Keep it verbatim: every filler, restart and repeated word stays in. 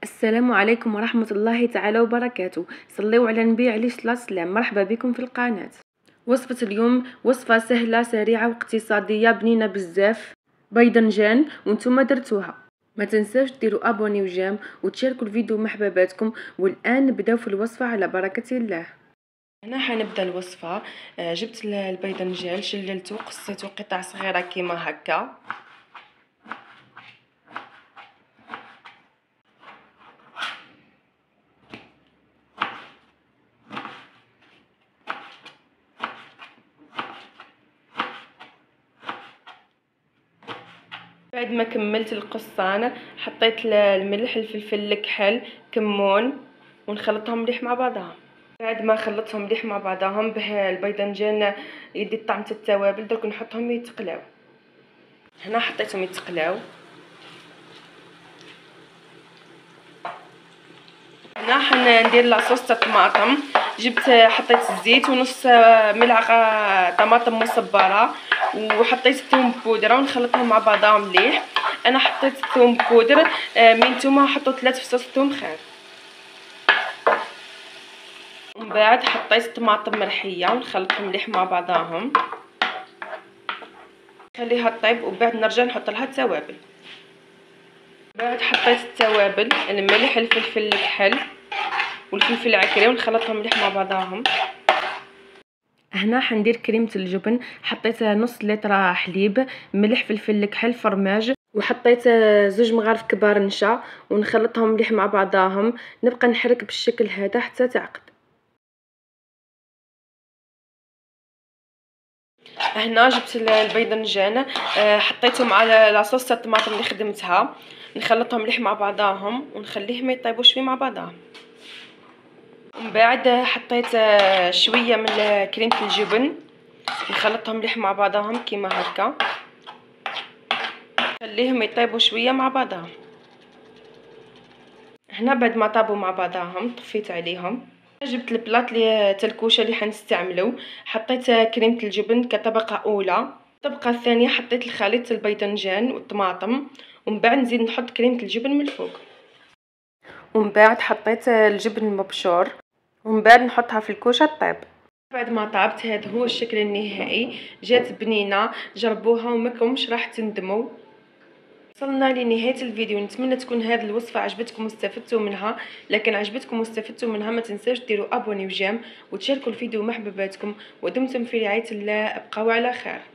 السلام عليكم ورحمة الله تعالى وبركاته. صليوا على النبي عليه الصلاة والسلام. مرحبا بكم في القناة. وصفة اليوم وصفة سهلة سريعة واقتصادية بنينة بزاف، بيضنجان وانتم درتوها. ما تنساوش ديروا ابوني وجيم وتشاركوا الفيديو مع حباباتكم. والان نبداو في الوصفة على بركة الله. هنا حنبدا الوصفة. جبت البيضنجان، شللته قصيته قطع صغيرة كيما هكا. بعد ما كملت القصان حطيت الملح، الفلفل الكحل، كمون، ونخلطهم مليح مع بعضها. بعد ما خلطتهم مليح مع بعضهم به البيضنجان يدي طعم التوابل. درك نحطهم يتقلاو. هنا حطيتهم يتقلاو. هنا حندير لاصوص تاع الطماطم. جبت حطيت الزيت ونص ملعقه طماطم مصبره، وحطيت ثوم بودره ونخلطهم مع بعضهم مليح. انا حطيت ثوم بودر، من نتوما حطوا ثلاث فصوص ثوم خير. ومن بعد حطيت طماطم مرحيه ونخلطهم مليح مع بعضهم، خليها طيب. وبعد نرجع نحط لها التوابل. بعد حطيت التوابل، الملح، الفلفل الكحل والفلفل العكري، ونخلطهم مليح مع بعضهم. هنا حندير كريمه الجبن. حطيت نص لتر حليب، ملح، فلفل الكحل، فرماج، وحطيت زوج مغارف كبار نشا، ونخلطهم مليح مع بعضهم. نبقى نحرك بالشكل هذا حتى تعقد. هنا جبت البيضنجان، حطيته مع لاصوص تاع الطماطم اللي خدمتها، نخلطهم مليح مع بعضهم ونخليهم يطيبوا شويه مع بعضهم. ومن بعد حطيت شويه من كريمه الجبن، نخلطهم مليح مع بعضهم كيما هكا، خليهم يطيبوا شويه مع بعضهم. هنا بعد ما طابوا مع بعضهم طفيت عليهم. جبت البلاط اللي تلكوشه اللي حنستعملو، حطيت كريمه الجبن كطبقه اولى. الطبقه الثانيه حطيت الخليط البيضنجان والطماطم، ومن بعد نزيد نحط كريمه الجبن من الفوق. ومن بعد حطيت الجبن المبشور، ومن بعد نحطها في الكوشه طيب. بعد ما طابت هذا هو الشكل النهائي. جات بنينه، جربوها وماكمش راح تندموا. وصلنا لنهايه الفيديو. نتمنى تكون هذه الوصفه عجبتكم واستفدتوا منها. لكن عجبتكم واستفدتوا منها ما تنساوش ديروا ابوني وجيم وتشاركوا الفيديو مع حباباتكم. ودمتم في رعايه الله. ابقوا على خير.